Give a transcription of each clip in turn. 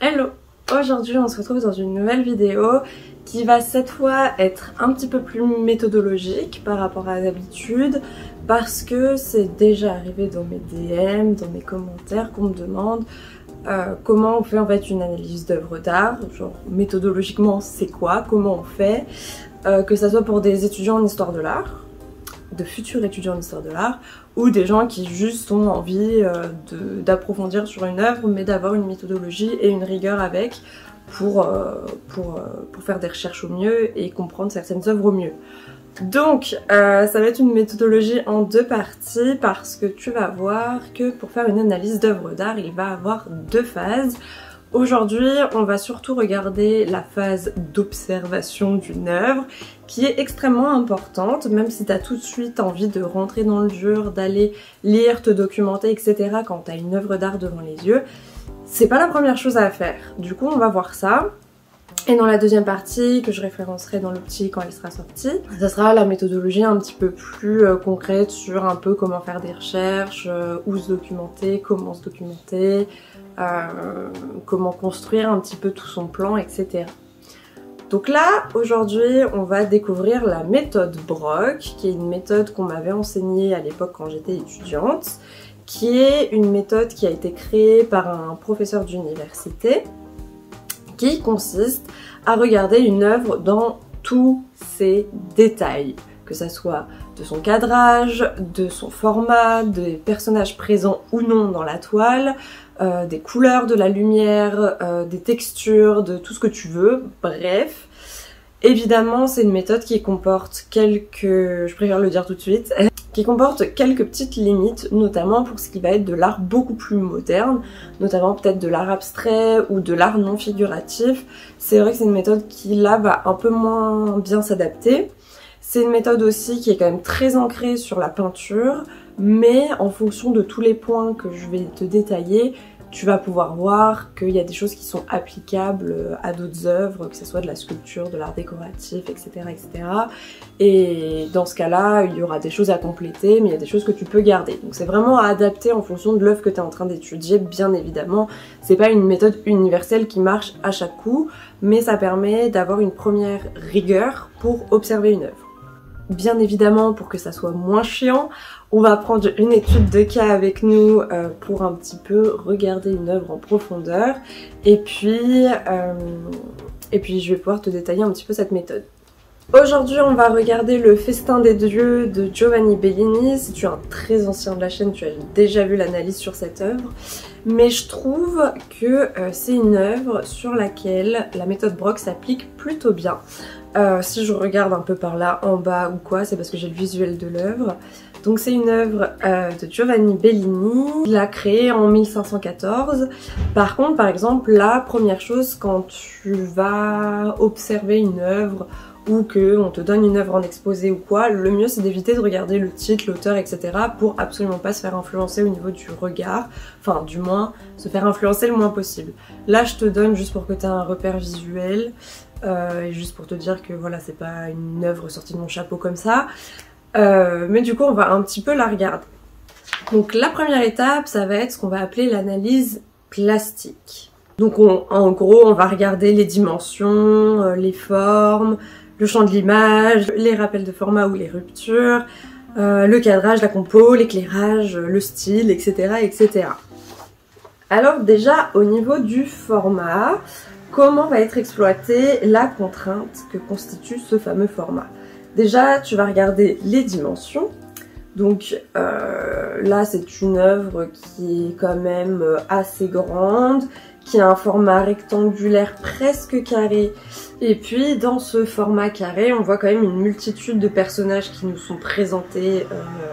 Hello! Aujourd'hui on se retrouve dans une nouvelle vidéo qui va cette fois être un petit peu plus méthodologique par rapport à d'habitude parce que c'est déjà arrivé dans mes DM, dans mes commentaires qu'on me demande comment on fait en fait une analyse d'œuvre d'art, genre méthodologiquement c'est quoi, comment on fait, que ça soit pour des étudiants en histoire de l'art, de futurs étudiants en histoire de l'art, ou des gens qui juste ont envie d'approfondir sur une œuvre mais d'avoir une méthodologie et une rigueur avec pour faire des recherches au mieux et comprendre certaines œuvres au mieux. Donc ça va être une méthodologie en deux parties parce que tu vas voir que pour faire une analyse d'œuvre d'art il va avoir deux phases. Aujourd'hui, on va surtout regarder la phase d'observation d'une œuvre qui est extrêmement importante, même si tu as tout de suite envie de rentrer dans le dur, d'aller lire, te documenter, etc. quand tu as une œuvre d'art devant les yeux. C'est pas la première chose à faire. Du coup, on va voir ça. Et dans la deuxième partie, que je référencerai dans le petit quand elle sera sortie, ça sera la méthodologie un petit peu plus concrète sur un peu comment faire des recherches, où se documenter, comment se documenter, comment construire un petit peu tout son plan, etc. Donc là, aujourd'hui, on va découvrir la méthode Brock, qui est une méthode qu'on m'avait enseignée à l'époque quand j'étais étudiante, qui est une méthode qui a été créée par un professeur d'université, qui consiste à regarder une œuvre dans tous ses détails, que ça soit de son cadrage, de son format, des personnages présents ou non dans la toile, des couleurs, de la lumière, des textures, de tout ce que tu veux, bref. Évidemment, c'est une méthode qui comporte je préfère le dire tout de suite, qui comporte quelques petites limites, notamment pour ce qui va être de l'art beaucoup plus moderne, notamment peut-être de l'art abstrait ou de l'art non figuratif. C'est vrai que c'est une méthode qui là va un peu moins bien s'adapter. C'est une méthode aussi qui est quand même très ancrée sur la peinture, mais en fonction de tous les points que je vais te détailler, tu vas pouvoir voir qu'il y a des choses qui sont applicables à d'autres œuvres, que ce soit de la sculpture, de l'art décoratif, etc., etc. Et dans ce cas-là, il y aura des choses à compléter, mais il y a des choses que tu peux garder. Donc c'est vraiment à adapter en fonction de l'œuvre que tu es en train d'étudier, bien évidemment. C'est pas une méthode universelle qui marche à chaque coup, mais ça permet d'avoir une première rigueur pour observer une œuvre. Bien évidemment, pour que ça soit moins chiant, on va prendre une étude de cas avec nous pour un petit peu regarder une œuvre en profondeur et puis je vais pouvoir te détailler un petit peu cette méthode. Aujourd'hui, on va regarder le Festin des dieux de Giovanni Bellini. Si tu es un très ancien de la chaîne, tu as déjà vu l'analyse sur cette œuvre. Mais je trouve que c'est une œuvre sur laquelle la méthode Brock s'applique plutôt bien. Si je regarde un peu par là en bas ou quoi, c'est parce que j'ai le visuel de l'œuvre. Donc c'est une œuvre de Giovanni Bellini, il l'a créée en 1514. Par contre, par exemple, la première chose quand tu vas observer une œuvre ou qu'on te donne une œuvre en exposé ou quoi, le mieux c'est d'éviter de regarder le titre, l'auteur, etc. pour absolument pas se faire influencer au niveau du regard, enfin du moins se faire influencer le moins possible. Là je te donne juste pour que tu aies un repère visuel et juste pour te dire que voilà, c'est pas une œuvre sortie de mon chapeau comme ça. Mais du coup on va un petit peu la regarder. Donc la première étape ça va être ce qu'on va appeler l'analyse plastique. Donc en gros on va regarder les dimensions, les formes, le champ de l'image, les rappels de format ou les ruptures, le cadrage, la compo, l'éclairage, le style, etc., etc. Alors déjà au niveau du format, comment va être exploitée la contrainte que constitue ce fameux format? Déjà, tu vas regarder les dimensions. Donc là, c'est une œuvre qui est quand même assez grande, qui a un format rectangulaire presque carré. Et puis, dans ce format carré, on voit quand même une multitude de personnages qui nous sont présentés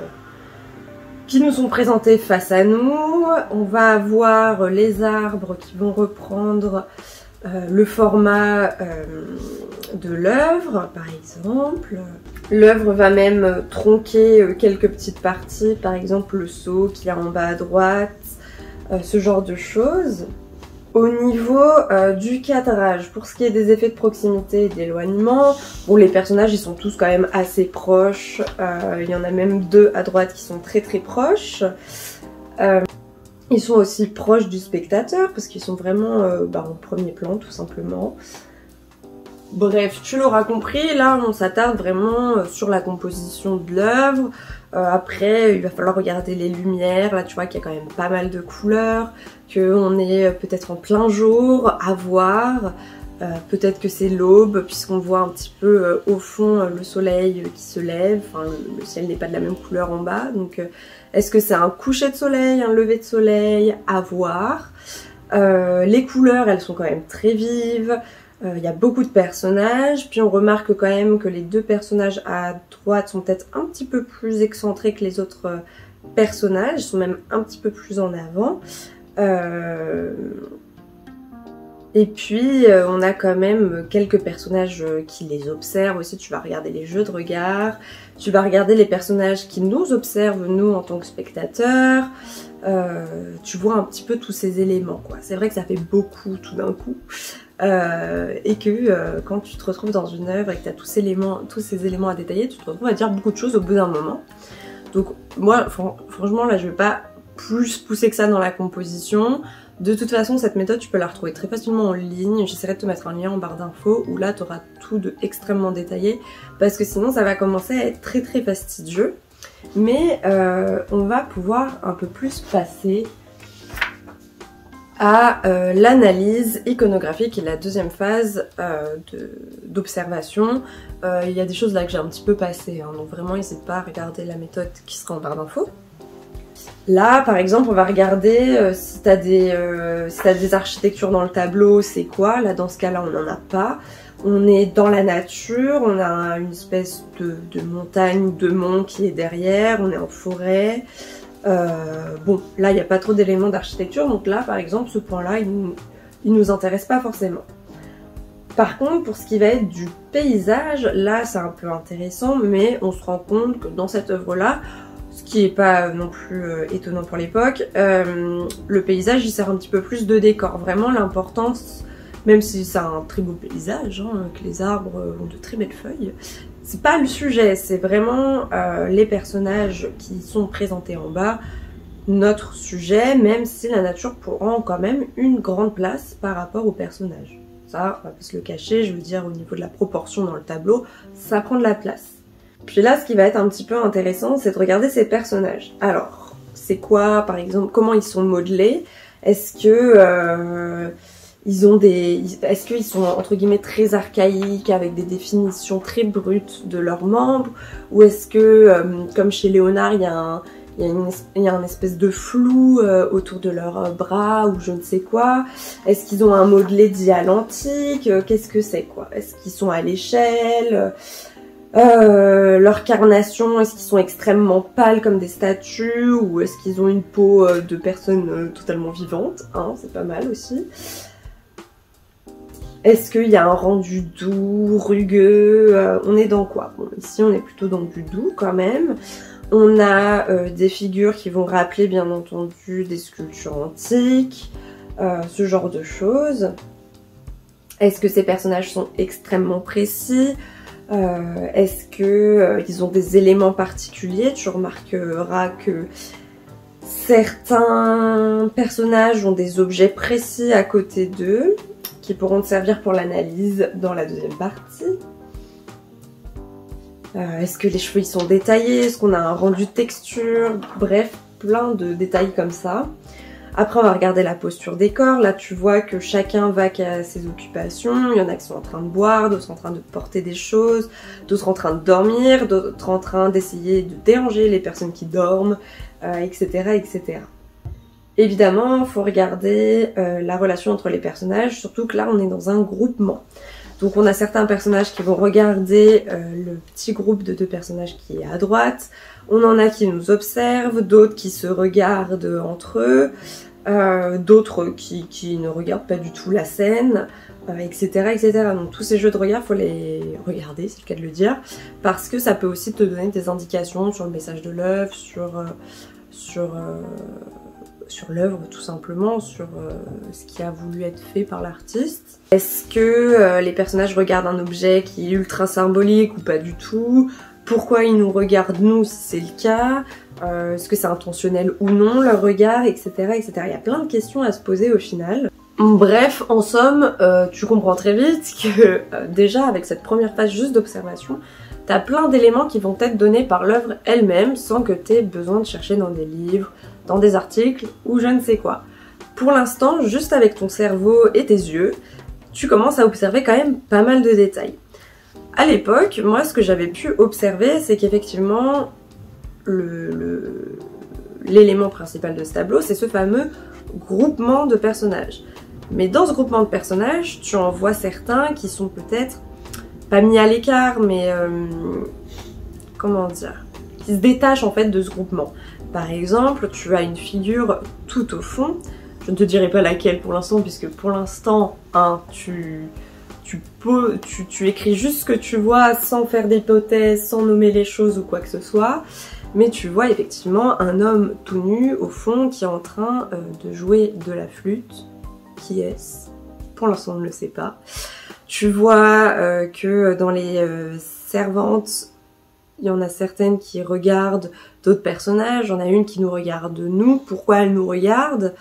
face à nous. On va avoir les arbres qui vont reprendre le format de l'œuvre, par exemple. L'œuvre va même tronquer quelques petites parties, par exemple le seau qu'il y a en bas à droite, ce genre de choses. Au niveau du cadrage, pour ce qui est des effets de proximité et d'éloignement, bon, les personnages ils sont tous quand même assez proches, il y en a même deux à droite qui sont très très proches. Ils sont aussi proches du spectateur parce qu'ils sont vraiment en premier plan tout simplement. Bref, tu l'auras compris, là on s'attarde vraiment sur la composition de l'œuvre. Après, il va falloir regarder les lumières. Là, tu vois qu'il y a quand même pas mal de couleurs, qu'on est peut-être en plein jour, à voir. Peut-être que c'est l'aube, puisqu'on voit un petit peu au fond le soleil qui se lève. Enfin, le ciel n'est pas de la même couleur en bas. Donc, est-ce que c'est un coucher de soleil, un lever de soleil? À voir. Les couleurs, elles sont quand même très vives. Il y a beaucoup de personnages, puis on remarque quand même que les deux personnages à droite sont peut-être un petit peu plus excentrés que les autres personnages, ils sont même un petit peu plus en avant. Et puis on a quand même quelques personnages qui les observent aussi, tu vas regarder les jeux de regard, tu vas regarder les personnages qui nous observent nous en tant que spectateurs. Tu vois un petit peu tous ces éléments quoi. C'est vrai que ça fait beaucoup tout d'un coup. Et que quand tu te retrouves dans une œuvre et que tu as tous ces éléments à détailler, tu te retrouves à dire beaucoup de choses au bout d'un moment. Donc moi, franchement, là, je vais pas plus pousser que ça dans la composition. De toute façon, cette méthode, tu peux la retrouver très facilement en ligne. J'essaierai de te mettre un lien en barre d'infos où là, tu auras tout de extrêmement détaillé parce que sinon, ça va commencer à être très très fastidieux. Mais on va pouvoir un peu plus passer à l'analyse iconographique et la deuxième phase d'observation. Il y a des choses là que j'ai un petit peu passées, hein, donc vraiment n'hésite pas à regarder la méthode qui sera en barre d'infos. Là par exemple on va regarder si t'as des architectures dans le tableau, c'est quoi. Là dans ce cas là on n'en a pas. On est dans la nature, on a une espèce de montagne ou de mont qui est derrière, on est en forêt. Bon, là il n'y a pas trop d'éléments d'architecture, donc là par exemple ce point-là il nous intéresse pas forcément. Par contre pour ce qui va être du paysage, là c'est un peu intéressant, mais on se rend compte que dans cette œuvre-là, ce qui n'est pas non plus étonnant pour l'époque, le paysage il sert un petit peu plus de décor. Vraiment l'importance, même si c'est un très beau paysage, hein, que les arbres ont de très belles feuilles, c'est pas le sujet, c'est vraiment les personnages qui sont présentés en bas, notre sujet, même si la nature prend quand même une grande place par rapport aux personnages. Ça, on va pas se le cacher, je veux dire au niveau de la proportion dans le tableau, ça prend de la place. Puis là, ce qui va être un petit peu intéressant, c'est de regarder ces personnages. Alors, c'est quoi, par exemple, comment ils sont modelés? Est-ce que est-ce qu'ils sont entre guillemets très archaïques avec des définitions très brutes de leurs membres, ou est-ce que comme chez Léonard il y a une espèce de flou autour de leurs bras ou je ne sais quoi? Est-ce qu'ils ont un modelé dit à l'antique? Qu'est-ce que c'est quoi? Est-ce qu'ils sont à l'échelle? Leur carnation, est-ce qu'ils sont extrêmement pâles comme des statues, ou est-ce qu'ils ont une peau de personnes totalement vivantes, hein, c'est pas mal aussi. Est-ce qu'il y a un rendu doux, rugueux, on est dans quoi? Bon, ici on est plutôt dans du doux quand même. On a des figures qui vont rappeler bien entendu des sculptures antiques, ce genre de choses. Est-ce que ces personnages sont extrêmement précis? Est-ce que ils ont des éléments particuliers? Tu remarqueras que certains personnages ont des objets précis à côté d'eux qui pourront te servir pour l'analyse dans la deuxième partie. Est-ce que les cheveux ils sont détaillés? Est-ce qu'on a un rendu de texture? Bref, plein de détails comme ça. Après on va regarder la posture des corps. Là tu vois que chacun va à ses occupations. Il y en a qui sont en train de boire, d'autres en train de porter des choses, d'autres en train de dormir, d'autres en train d'essayer de déranger les personnes qui dorment, etc., etc. Évidemment, il faut regarder la relation entre les personnages, surtout que là on est dans un groupement. Donc on a certains personnages qui vont regarder le petit groupe de deux personnages qui est à droite, on en a qui nous observent, d'autres qui se regardent entre eux, d'autres qui ne regardent pas du tout la scène, etc., etc. Donc tous ces jeux de regard, il faut les regarder, c'est le cas de le dire, parce que ça peut aussi te donner des indications sur le message de l'œuvre, sur l'œuvre tout simplement, sur ce qui a voulu être fait par l'artiste. Est-ce que les personnages regardent un objet qui est ultra symbolique ou pas du tout? pourquoi ils nous regardent nous si c'est le cas, est-ce que c'est intentionnel ou non leur regard, etc., etc. Il y a plein de questions à se poser au final. Bref, en somme, tu comprends très vite que déjà avec cette première phase juste d'observation, t'as plein d'éléments qui vont être donnés par l'œuvre elle-même sans que t'aies besoin de chercher dans des livres, dans des articles ou je ne sais quoi. Pour l'instant, juste avec ton cerveau et tes yeux, tu commences à observer quand même pas mal de détails. À l'époque, moi ce que j'avais pu observer, c'est qu'effectivement, l'élément principal de ce tableau, c'est ce fameux groupement de personnages. Mais dans ce groupement de personnages, tu en vois certains qui sont peut-être pas mis à l'écart, mais comment dire, qui se détachent en fait de ce groupement. Par exemple, tu as une figure tout au fond, je ne te dirai pas laquelle pour l'instant, puisque pour l'instant, hein, tu écris juste ce que tu vois sans faire d'hypothèse, sans nommer les choses ou quoi que ce soit. Mais tu vois effectivement un homme tout nu au fond qui est en train de jouer de la flûte. Qui est-ce? Pour l'instant on ne le sait pas. Tu vois que dans les servantes, il y en a certaines qui regardent d'autres personnages, il y en a une qui nous regarde nous, pourquoi elle nous regarde?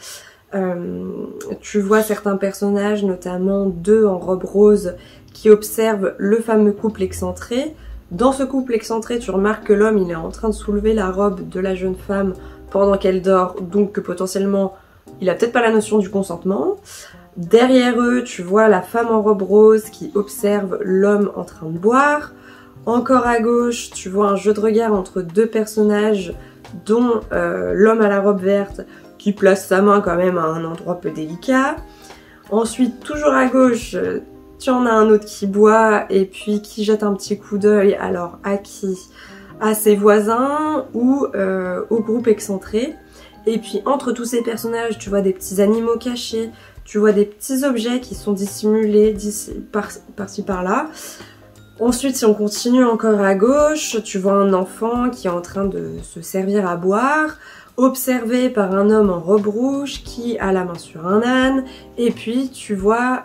Tu vois certains personnages, notamment deux en robe rose, qui observent le fameux couple excentré. Dans ce couple excentré, tu remarques que l'homme il est en train de soulever la robe de la jeune femme pendant qu'elle dort, donc que potentiellement il a peut-être pas la notion du consentement. Derrière eux, tu vois la femme en robe rose qui observe l'homme en train de boire. Encore à gauche, tu vois un jeu de regard entre deux personnages, dont l'homme à la robe verte qui place sa main quand même à un endroit peu délicat. Ensuite, toujours à gauche, tu en as un autre qui boit et puis qui jette un petit coup d'œil. Alors à qui? À ses voisins ou au groupe excentré. Et puis entre tous ces personnages, tu vois des petits animaux cachés, tu vois des petits objets qui sont dissimulés par-ci par-là. Ensuite, si on continue encore à gauche, tu vois un enfant qui est en train de se servir à boire, observé par un homme en robe rouge qui a la main sur un âne. Et puis tu vois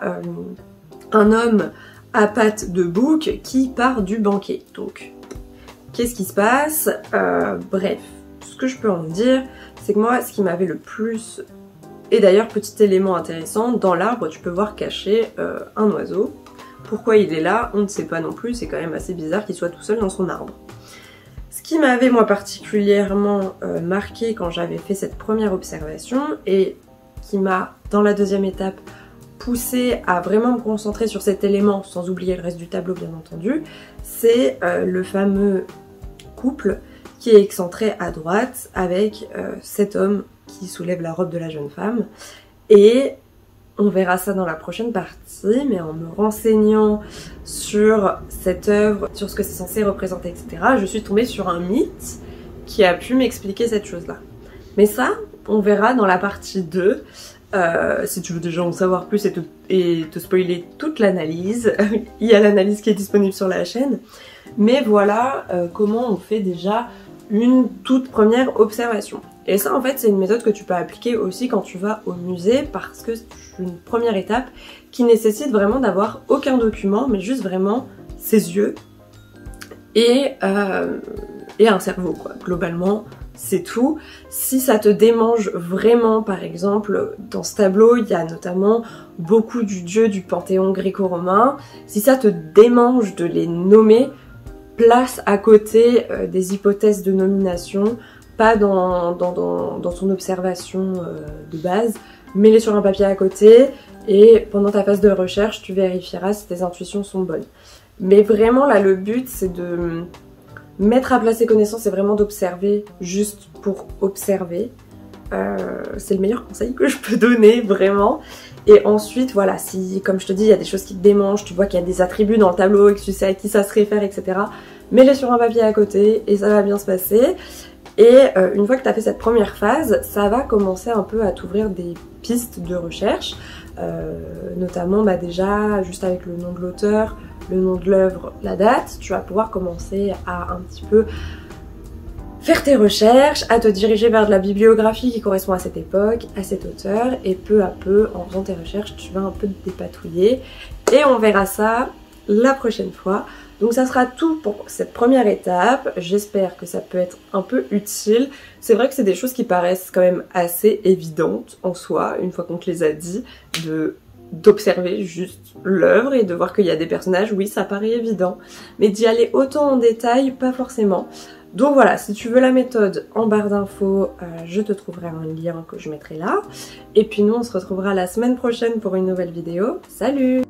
un homme à pattes de bouc qui part du banquet. Donc, qu'est-ce qui se passe? Bref, ce que je peux en dire, c'est que moi, ce qui m'avait le plus... Et d'ailleurs, petit élément intéressant, dans l'arbre, tu peux voir caché un oiseau. Pourquoi il est là, on ne sait pas non plus, c'est quand même assez bizarre qu'il soit tout seul dans son arbre. Ce qui m'avait moi particulièrement marqué quand j'avais fait cette première observation, et qui m'a, dans la deuxième étape, poussé à vraiment me concentrer sur cet élément, sans oublier le reste du tableau bien entendu, c'est le fameux couple qui est excentré à droite avec cet homme qui soulève la robe de la jeune femme. Et on verra ça dans la prochaine partie, mais en me renseignant sur cette œuvre, sur ce que c'est censé représenter, etc., je suis tombée sur un mythe qui a pu m'expliquer cette chose-là. Mais ça, on verra dans la partie 2. Si tu veux déjà en savoir plus et te spoiler toute l'analyse, il y a l'analyse qui est disponible sur la chaîne. Mais voilà comment on fait déjà une toute première observation. Et ça en fait c'est une méthode que tu peux appliquer aussi quand tu vas au musée, parce que c'est une première étape qui nécessite vraiment d'avoir aucun document, mais juste vraiment ses yeux et un cerveau quoi. Globalement c'est tout. Si ça te démange vraiment, par exemple dans ce tableau il y a notamment beaucoup du dieu du panthéon gréco-romain, si ça te démange de les nommer, place à côté des hypothèses de nomination, pas dans son observation de base, mets-les sur un papier à côté et pendant ta phase de recherche tu vérifieras si tes intuitions sont bonnes. Mais vraiment là le but c'est de mettre à plat ses connaissances, c'est vraiment d'observer juste pour observer. C'est le meilleur conseil que je peux donner vraiment. Et ensuite voilà, si comme je te dis il y a des choses qui te démangent, tu vois qu'il y a des attributs dans le tableau et que tu sais à qui ça se réfère, etc., mets-les sur un papier à côté et ça va bien se passer. Et une fois que tu as fait cette première phase, ça va commencer un peu à t'ouvrir des pistes de recherche, notamment déjà juste avec le nom de l'auteur, le nom de l'œuvre, la date, tu vas pouvoir commencer à un petit peu faire tes recherches, à te diriger vers de la bibliographie qui correspond à cette époque, à cet auteur, et peu à peu, en faisant tes recherches, tu vas un peu te dépatouiller. Et on verra ça la prochaine fois. Donc ça sera tout pour cette première étape, j'espère que ça peut être un peu utile. C'est vrai que c'est des choses qui paraissent quand même assez évidentes en soi, une fois qu'on te les a dit, d'observer juste l'œuvre et de voir qu'il y a des personnages, oui ça paraît évident, mais d'y aller autant en détail, pas forcément. Donc voilà, si tu veux la méthode, en barre d'infos, je te trouverai un lien que je mettrai là. Et puis nous on se retrouvera la semaine prochaine pour une nouvelle vidéo. Salut!